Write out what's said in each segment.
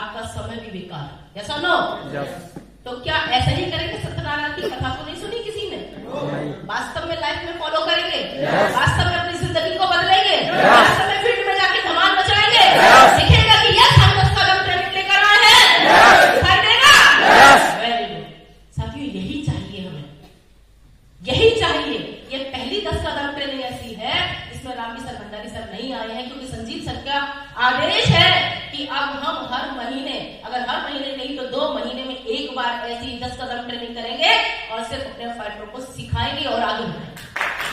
आपका समय भी बेकार। ऐसा नो? तो क्या ऐसा ही करेंगे? सत्यनारायण की कथा तो नहीं सुनी किसी ने? वास्तव में लाइफ में फॉलो करेंगे? वास्तव में अपनी जिंदगी को बदलेंगे? वास्तव में फील्ड में जाके धमाल मचाएंगे? दिखेगा कि यस हम 10 कदम ट्रेनिंग लेकर आए हैं। दिखाई देगा? वेरी गुड साथियों, यही चाहिए हमें, यही चाहिए। ये पहली 10 कदम ट्रेनिंग ऐसी है जिसमें रामजी सर, भंडारी सर नहीं आए हैं, क्योंकि संजीव सर का आदेश है कि अब हम हर महीने, अगर हर महीने नहीं तो 2 महीने में एक बार ऐसी 10 कदम ट्रेनिंग करेंगे और सिर्फ अपने फाइटरों को सिखाएंगे और आगे बढ़ाएंगे।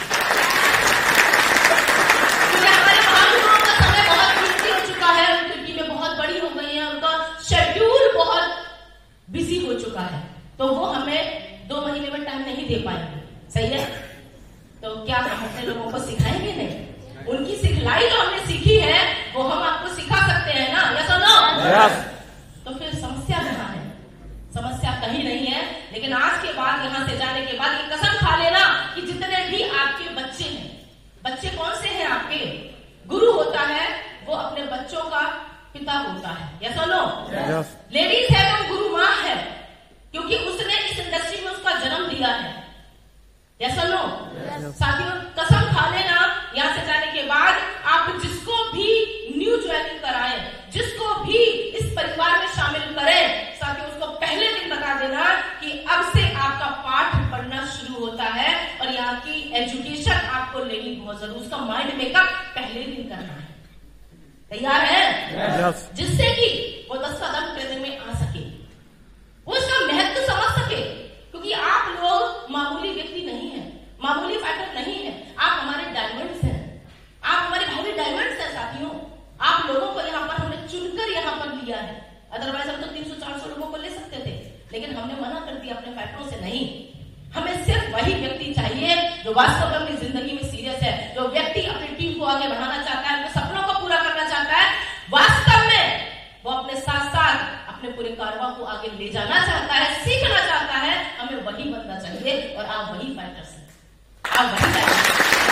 क्योंकि हमारे महागुरुओं का समय बहुत कीमती हो चुका है, उनकी टीमें बहुत बड़ी हो गई है, उनका शेड्यूल बहुत बिजी हो चुका है, तो वो हमें 2 महीने में टाइम नहीं दे पाएंगे। सही है? तो क्या हम अपने लोगों को सिखाएंगे? नहीं। उनकी सिखलाई जो हमने सीखी है वो हम आपको सिखा सकते हैं ना? यस और नो? तो फिर समस्या कहाँ है? समस्या कहीं नहीं है। लेकिन आज के बाद, यहाँ से जाने के बाद ये कसम खा लेना कि जितने भी आपके बच्चे हैं, बच्चे कौन से हैं आपके? गुरु होता है वो अपने बच्चों का पिता होता है। यस और नो? लेडीज है तो गुरु माँ है, क्योंकि उसने इस इंडस्ट्री में उसका जन्म दिया है। यस और नो? साथियों कसम खा लेना, यहाँ से जाने के बाद आप जिसको भी न्यू ज्वाइनिंग कराएं, जिसको भी इस परिवार में शामिल करें, साथियों उसको पहले दिन बता देना कि अब से आपका पाठ पढ़ना शुरू होता है और यहाँ की एजुकेशन आपको लेनी बहुत जरूरी, उसका माइंड मेकअप पहले दिन करना है। तैयार है? जिससे कि वो 10 कदम ट्रेनिंग में आ सके, वो इसका महत्व समझ सके, क्योंकि आप लोग मामूली व्यक्ति नहीं है, मामूली फाइटर नहीं है, आप हमारे डायमंड्स हैं, आप हमारे भाई डायमंड्स हैं। साथियों आप लोगों को यहाँ पर हमने चुनकर यहाँ पर लिया है, अदरवाइज हम तो 300-400 लोगों को ले सकते थे, लेकिन हमने मना कर दिया अपने फाइटरों से। नहीं, हमें सिर्फ वही व्यक्ति चाहिए जो वास्तव में अपनी जिंदगी में सीरियस है, जो व्यक्ति अपनी टीम को आगे बढ़ाना चाहता है, अपने सपनों को पूरा करना चाहता है, वास्तव में वो अपने साथ साथ अपने पूरे कारवां को आगे ले जाना चाहता है, सीखना चाहता है। हमें वही बनना चाहिए और आप वही फाइटर्स हैं, आप वही फाइटर्स।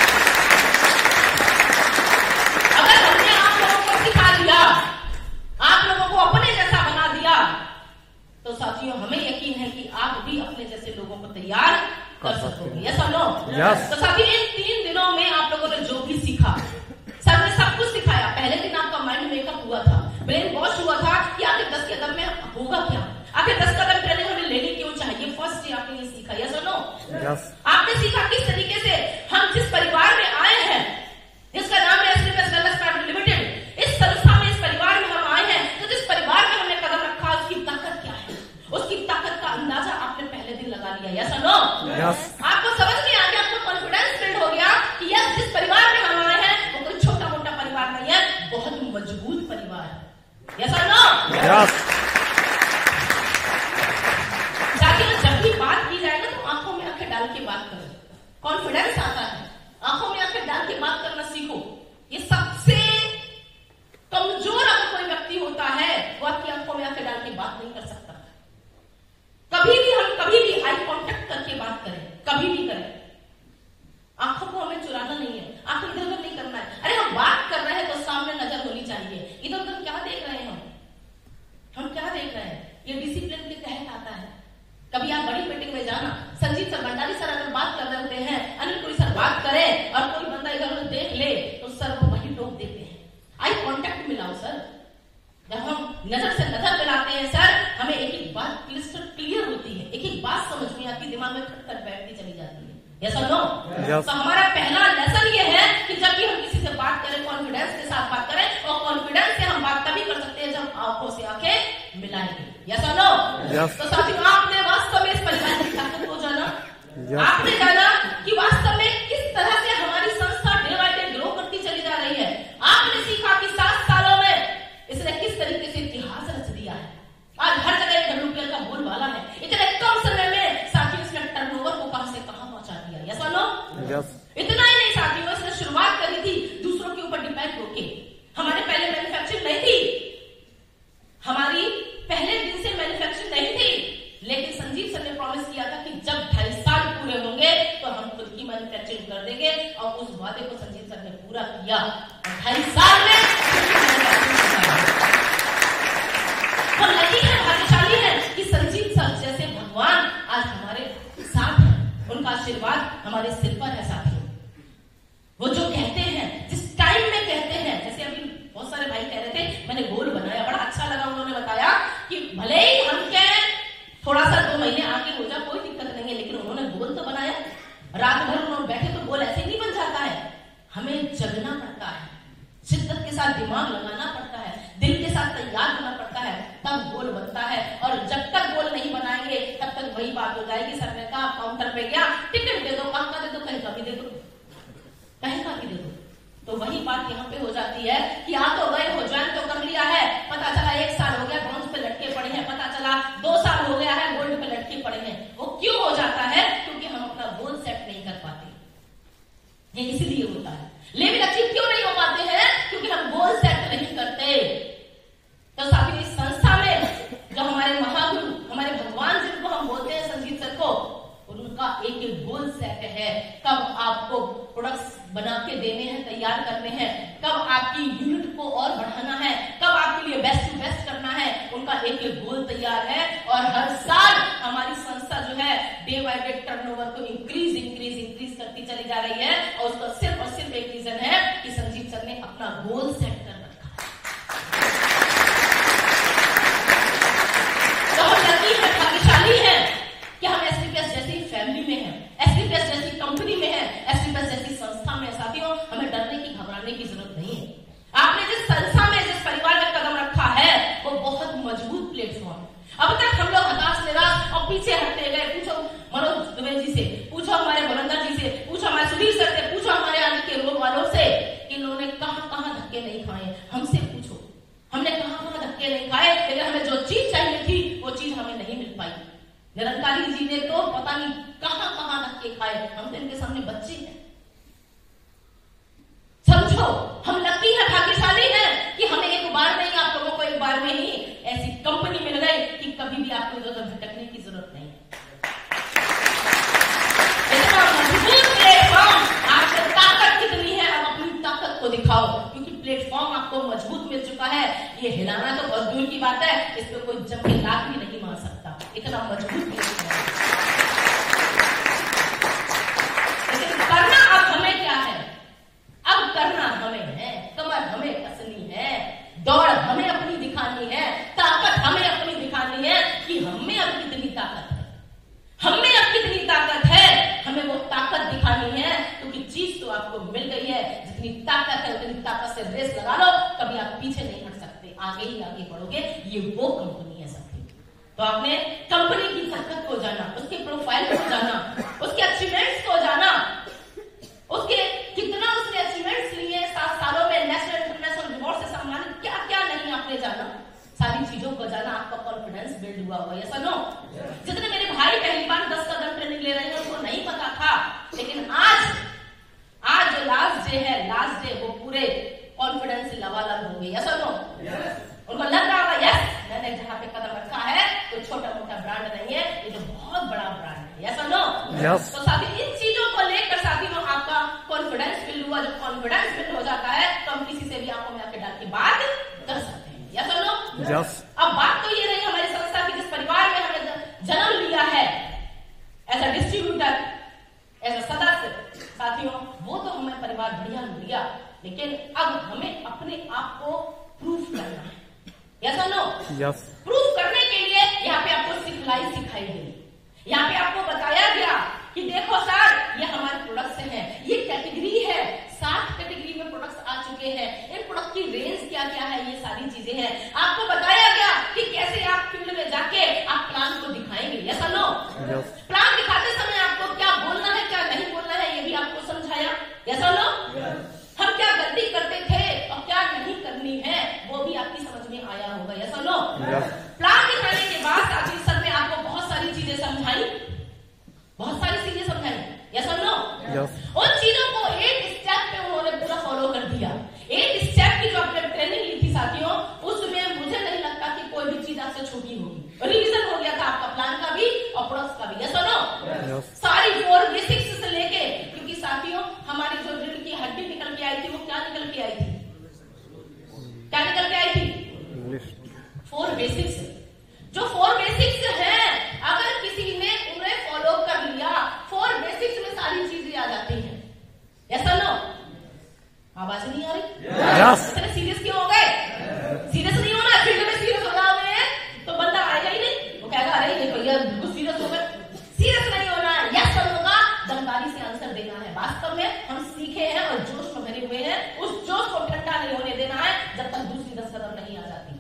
अगर हमने आप लोगों को सिखा दिया, आप लोगों को अपने जैसा बना दिया, तो साथियों हमें यकीन है कि आप भी अपने जैसे लोगों को तैयार कर सकोगे। यस और नो? तो साथियों इन 3 दिनों में आप लोगों ने जो भी सीखा, सर ने सब कुछ सिखाया। पहले दिन आपका माइंड मेकअप हुआ था, ब्रेन वॉश हुआ था कि आखिर 10 कदम में होगा क्या, आखिर 10 कदम ट्रेनिंग हमें लेनी क्यों चाहिए। फर्स्ट डे आपने ये सीखा। यस और नो? आपने सीखा किस तरीके से हम जिस परिवार में आए हैं, जिसका नाम है एसपीएस वेलनेस प्राइवेट लिमिटेड, इस संस्था में, इस परिवार में हम आए हैं, तो जिस परिवार में हमने कदम रखा उसकी ताकत क्या है, उसकी ताकत का अंदाजा आपने पहले दिन लगा लिया। यस और नो? आपको समझ में आ गया, आपको कॉन्फिडेंस बिल्ड हो गया कि यस जिस परिवार में हम आए हैं वो कोई छोटा मोटा परिवार नहीं है, बहुत मजबूत परिवार है। यस और नो? साथियों जब भी बात की जाए ना तो आंखों में आंखें डाल के बात करो, कॉन्फिडेंस आता है, आंखों में आंखें डाल के बात करना सीखो। ये सबसे कमजोर अगर कोई व्यक्ति होता है वो आपकी आंखों में आंखें डाल के बात नहीं कर सकता। कभी भी आई कांटेक्ट करके बात करें, कभी भी करें। आंखों को हमें चुराना नहीं है, आंखें इधर उधर नहीं करना है। अरे हम बात कर रहे हैं तो सामने नजर होनी चाहिए, इधर उधर क्या देख रहे हैं हम क्या देख रहे हैं, ये डिसिप्लिन के तहत आता है। कभी आप बड़ी मीटिंग में जाना, संजीव सर, भंडारी सर अगर बात कर रहे होते हैं, अनिल पुरी सर बात करें और कोई बंदा इधर उधर देख ले तो सर को वही टोक देते हैं। आई कांटेक्ट मिलाओ सर, जब हम नजर से नजर मिलाते हैं सर, हमें एक एक बात क्लियर होती है, एक एक बात समझ में आती, दिमाग में खटखट बैठती चली जाती है। यस और नो? तो हमारा पहला लेसन ये है कि जब भी हम किसी से बात करें कॉन्फिडेंस के साथ बात करें, और कॉन्फिडेंस से हम बात तभी कर सकते हैं जब आंखों से आंखें मिलाएंगे। यस और नो? तो साथियों आपने वास्तव में इस परिवार की ताकत को जाना, आपने जाना कि वास्तव में किस तरह से हमारी संस्था डे बाय डे ग्रो करती चली जा रही है। आपने सीखा कि 7 सालों में इसने किस तरीके से इतिहास रच दिया है। आज हर जगह WPL का बोलबाला है, इतने कम समय में साथियों इसने टर्नओवर को कहां से कहां पहुंचा दिया। यस और नो? इतना ही नहीं साथियों, इसने शुरुआत करी थी दूसरों के ऊपर डिपेंड होके। हमारे पहले मैन्युफैक्चरिंग नहीं थी, हमारी पहले दिन से मैन्युफैक्चरिंग नहीं थी, लेकिन संजीव सर ने प्रॉमिस किया था कि जब 2.5 साल पूरे होंगे तो हम खुद की मैन्युफैक्चरिंग कर देंगे, और उस वादे को संजीव सर ने पूरा किया। 2.5 साल में आशीर्वाद हमारे सिर पर है साथियों। वो जो कहते हैं, जिस टाइम में कहते हैं, जैसे अभी बहुत सारे भाई कह रहे थे मैंने गोल बनाया, बड़ा अच्छा लगा उन्होंने बताया कि भले ही हम कहें थोड़ा सा 2 महीने आगे हो जा, कोई दिक्कत नहीं है, लेकिन उन्होंने गोल तो बनाया। रात भर उन्होंने बैठे तो गोल ऐसे नहीं बन जाता है, हमें जगना पड़ता है, शिद्दत के साथ दिमाग लगाना पड़ता है, दिल के साथ तैयार होना पड़ता है, तब गोल बनता है। और जब तक गोल नहीं बनाएंगे तब तक वही बात हो जाएगी, सर ने कहा काउंटर पे गया, टिकट दे दो, कहाँ का दे दो, कहीं का भी दे दो, कहीं का भी दे दो। तो वही बात यहाँ पे हो जाती है कि आ तो गए हो, ज्वाइन तो कर लिया है, पता चला 1 साल हो गया ब्रॉन्ज पे लटके पड़े हैं, पता चला 2 साल हो गया है गोल्ड पे लटके पड़े हैं। वो क्यों हो जाता है? क्योंकि हम अपना गोल सेट नहीं कर पाते, ये इसलिए होता है। लेकिन अचीव क्यों नहीं हो पाते हैं? क्योंकि हम गोल सेट नहीं करते। तो साथियों, इस संस्था में जो हमारे महागुरु, हमारे भगवान जिनको हम बोलते हैं संजीत सर को, उनका एक एक गोल सेट है। कब आपको प्रोडक्ट्स बना के देने हैं, तैयार करने हैं, कब आपकी यूनिट को और बढ़ाना है, कब आपके लिए बेस्ट टू बेस्ट करना है, उनका एक एक गोल तैयार है। और हर साल हमारी संस्था जो है डे बाय डे टर्नओवर को इंक्रीज करती चली जा रही है। और उसका सिर्फ और सिर्फ एक रीजन है कि संजीत सर ने अपना गोल सेट कर रखा है। तो हम लकी है, भाग्यशाली है कि हम एसटीपीएस जैसी फैमिली में हैं, एसटीपीएस जैसी कंपनी में हैं, एसटीपीएस जैसी संस्था में। साथियों, हमें डरने की, घबराने की जरूरत नहीं है। आपने जिस संस्था में, जिस परिवार में कदम रखा है, वो बहुत मजबूत प्लेटफॉर्म है। अब तक हम लोग हताश, निराश और पीछे हटते गए। पूछो मनोज दुबे जी से, पूछो हमारे बुलंदर जी से, पूछो हमारे सुधीर सर से, पूछो हमारे आगे के रोल वालों से, इन्होंने कहां धक्के नहीं खाए। हमसे पूछो, हमने कहां धक्के नहीं खाए, लेकिन हमें जो चीज चाहिए थी वो चीज हमें नहीं मिल पाई। निरंकारी जी ने तो पता नहीं कहां धक्के खाए, हम तो इनके सामने बच्चे हैं। समझो, हम लकी है, भाग्यशाली है कि हमें एक बार नहीं, आप लोगों को एक बार में ही ऐसी कंपनी मिल गई कि कभी भी आपको इधर उधर भटकने की जरूरत नहीं। इतना मजबूत प्लेटफॉर्म, आपको ताकत कितनी है, अब अपनी ताकत को दिखाओ, क्योंकि प्लेटफॉर्म आपको मजबूत मिल चुका है। ये हिलाना तो बहुत दूर की बात है, इस पर कोई जम के लात भी नहीं मार सकता, इतना मजबूत प्लेटफॉर्म है। लेकिन करना अब हमें क्या है? अब करना हमें है, कमर हमें कसनी है, दौड़ हमें अपनी दिखानी है, ताकत हमें अपनी दिखानी है कि हमें अब कितनी ताकत है, हमें अब कितनी ताकत है, हमें वो ताकत दिखानी है। क्योंकि चीज तो आपको मिल गई है, जितनी ताकत है उतनी ताकत से रेस लगा लो, कभी आप पीछे नहीं हट सकते, आगे ही आगे बढ़ोगे। ये वो कंपनी है साथी। तो आपने कंपनी की ताकत को जाना, उसके प्रोफाइल को जाना, उसके अचीवमेंट्स को जाना, उसके कितना उसने अचीवमेंट्स लिए 7 सालों में, नेशनल इंटरनेशनल रिवॉर्ड से सम्मानित, क्या क्या नहीं आपने जाना, सारी चीजों को जाना, आपका कॉन्फिडेंस बिल्ड हुआ होगा। ऐसा नो, जितने मेरे भाई पहली बार 10 कदम ट्रेनिंग ले रहे हैं उनको नहीं पता था, लेकिन आज जो लास्ट डे है, लास्ट डे वो पूरे कॉन्फिडेंस से लबालब हो गई। ऐसा नो, उनको लग रहा होगा यस, मैंने जहां पे कदम रखा है तो छोटा मोटा ब्रांड नहीं है, ये तो बहुत बड़ा ब्रांड है। ऐसा नो, तो साथी इन चीजों को लेकर साथियों आपका कॉन्फिडेंस बिल्ड हुआ। जब कॉन्फिडेंस बिल्ड हो जाता है तो हम किसी से भी आंखों में आंखें डाल के बात कर सकते हैं। या सुनो, अब बात तो ये रही हमारी संस्था की, जिस परिवार में हमने जन्म लिया है as a distributor, as a सदस्य। साथियों, वो तो हमें परिवार बढ़िया मिल गया, लेकिन अब हमें अपने आप को प्रूफ करना है। यस नो, प्रूफ करने के लिए यहाँ पे आपको सिखाई गई, यहाँ पे आपको बताया गया कि देखो सर, ये हमारे प्रोडक्ट्स हैं, ये कैटेगरी है, 7 कैटेगरी में प्रोडक्ट्स आ चुके हैं, इन प्रोडक्ट की रेंज क्या क्या है, ये सारी चीजें हैं। आपको बताया गया कि कैसे आप फील्ड में जाके आप प्लान को दिखाएंगे। ऐसा नो, प्लान दिखाते समय आपको क्या बोलना है, क्या नहीं बोलना है, ये भी आपको समझाया। ऐसा नो, हम क्या गलती करते थे और क्या नहीं करनी है, वो भी आपकी समझ में आया होगा। ऐसा नो, प्लान दिखाने के बाद साथी सर ने आपको बहुत सारी चीजें समझाई, बहुत सारी चीजें समझाई। ऐसा नो, उन चीजों को एक स्टेप पे उन्होंने पूरा फॉलो कर दिया। एक स्टेप की जो आपने ट्रेनिंग ली थी साथियों, उसमें मुझे नहीं लगता आवाज नहीं आ रही? इतने सीरियस क्यों हो गए? सीरियस नहीं होना, फील्ड में सीरियस हो जाओगे तो बंदा आएगा ही नहीं, वो कहेगा अरे ये भैया बिल्कुल सीरियस हो गए। सीरियस नहीं होना, यस होगा, जानकारी से आंसर देना है। वास्तव में हम सीखे हैं और जोश में भरे हुए हैं, उस जोश को ठंडा नहीं होने देना है जब तक दूसरी 10 कदम नहीं आ जाती।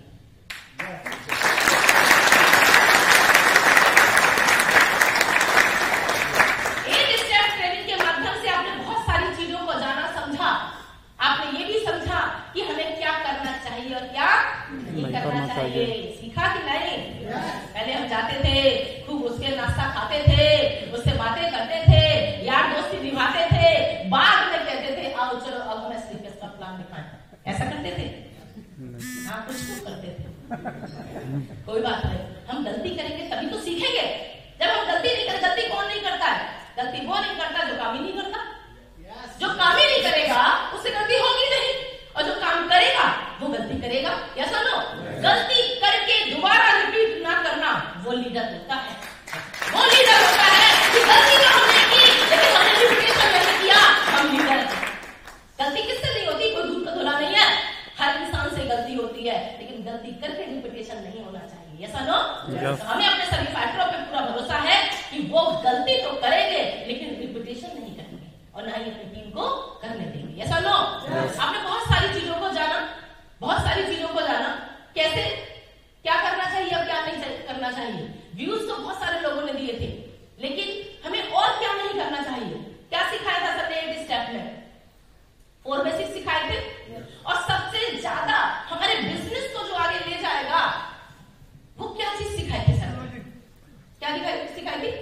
एक स्टेप ट्रेनिंग के माध्यम से आपने बहुत सारी चीजों को जाना, समझा। आपने ये भी समझा कि हमें क्या करना चाहिए और क्या नहीं करना चाहिए। सीखा कि नहीं? पहले हम जाते थे, खूब उसके नाश्ता खाते थे, उससे बातें करते थे, यार दोस्ती निभाते थे, बाद में कहते थे आओ चलो अब हमें स्लीपर्स का प्लान दिखाएं। ऐसा करते थे? हाँ, कुछ तो करते थे। कोई बात नहीं, हम गलती करेंगे तभी तो सीखेंगे। जब हम गलती नहीं करें, गलती कौन नहीं करता है? गलती वो नहीं करता जो काम ही नहीं करता। जो काम ही नहीं करेगा उससे गलती होगी नहीं, और जो काम करेगा वो गलती करेगा। या सुनो, गलती करके दोबारा रिपीट ना करना वो लीडर होता है। वो लीडर होता है कि गलती जो हमने की लेकिन हमने रिपीटेशन नहीं किया, हम लीडर। गलती किससे नहीं होती? कोई दूध का धुला नहीं है, हर इंसान से गलती होती है, लेकिन गलती करके रिपीटेशन नहीं होना चाहिए। ऐसा नो, हमें अपने सभी फाइटरों पे पूरा भरोसा है कि वो गलती तो करेंगे लेकिन रिपीटेशन नहीं करेंगे और ना ही अपनी टीम को करने देंगे। ऐसा नो, आपने बहुत सारी चीजों को जाना, बहुत सारी चीजों को जाना, कैसे क्या करना चाहिए और क्या नहीं करना चाहिए। व्यूज तो बहुत सारे लोगों ने दिए थे, लेकिन हमें और क्या नहीं करना चाहिए। क्या सिखाया था सर ने 8 स्टेप में? 4 बेसिक सिखाए थे, और सबसे ज्यादा हमारे बिजनेस को जो आगे ले जाएगा वो क्या चीज सिखाई थी सर? क्या सिखाई थी?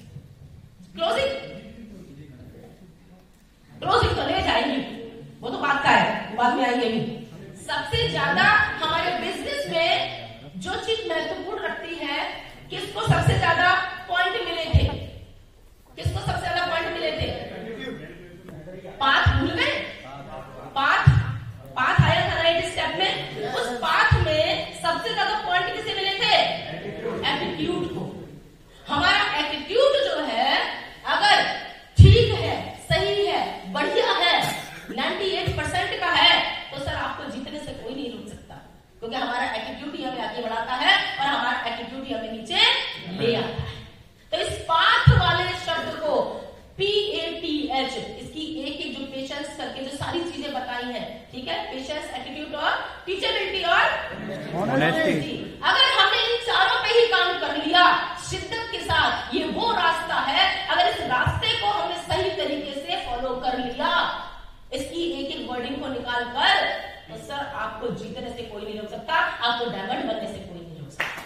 क्लोजिंग तो ले जाएंगी, वो तो बात का है, बाद में आएंगे भी। सबसे ज्यादा हमारे बिजनेस में जो चीज महत्वपूर्ण रखती है, किसको सबसे ज्यादा पॉइंट मिले थे? किसको सबसे ज्यादा पॉइंट मिले थे? पाथ भूल गए? पाथ आया था ना 8 स्टेप में, उस पाथ में सबसे ज्यादा पॉइंट किसे मिले थे? एटीट्यूड को। हमारा एटीट्यूड जो है अगर ठीक है, सही है, बढ़िया है, 98% का है, तो सर आपको जीतने से कोई नहीं रोक सकता, क्योंकि हमारा एटीट्यूड ही हमें आगे बढ़ाता है और हमारा एटीट्यूड ही हमें नीचे ले आता है। तो इस पाथ वाले शब्द को PATH, इसकी एक जो पेशेंस करके जो सारी चीजें बताई हैं, ठीक है, पेशेंस, एटीट्यूड और टीचेबिलिटी और ऑनेस्टी। अगर हमने इन चारों पे ही काम कर लिया शिद्दत के साथ, ये वो रास्ता है, अगर इस रास्ते को हमने सही तरीके से फॉलो कर लिया, इसकी एक एक वर्डिंग को निकाल कर, तो सर आपको जीतने से कोई नहीं रोक सकता, आपको डायमंड बनने से कोई नहीं रोक सकता।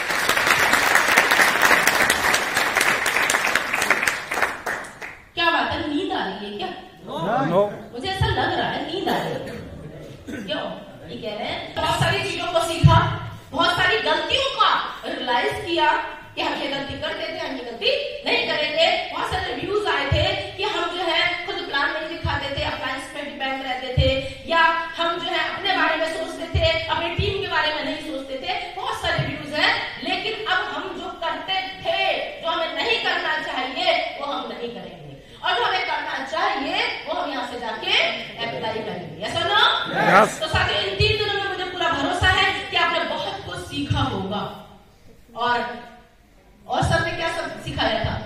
क्या बात है, नींद आ रही है क्या? नो। मुझे ऐसा लग रहा है नींद आ रही है। क्यों? ये कह रहे हैं बहुत सारी चीजों को सीखा, बहुत सारी गलतियों का रियलाइज किया कि हम ये गलती करते थे, हम ये गलती नहीं करेंगे। बहुत सारे रिव्यूज आए थे कि हम जो है खुद प्लान नहीं दिखाते थे, अप्लायंस पे डिपेंड रहते थे, या हम जो है अपने बारे में सोचते थे, अपनी टीम के बारे में नहीं सोचते थे। बहुत सारे रिव्यूज हैं, लेकिन अब हम जो करते थे, जो हमें नहीं करना चाहिए वो हम नहीं करेंगे, और जो हमें करना चाहिए वो हम यहाँ से जाके अप्लाई करेंगे। ऐसा ना? तो साथियों, इन 3 दिनों में मुझे पूरा भरोसा है कि आपने बहुत कुछ सीखा होगा। और सर ने क्या सब सिखाया था?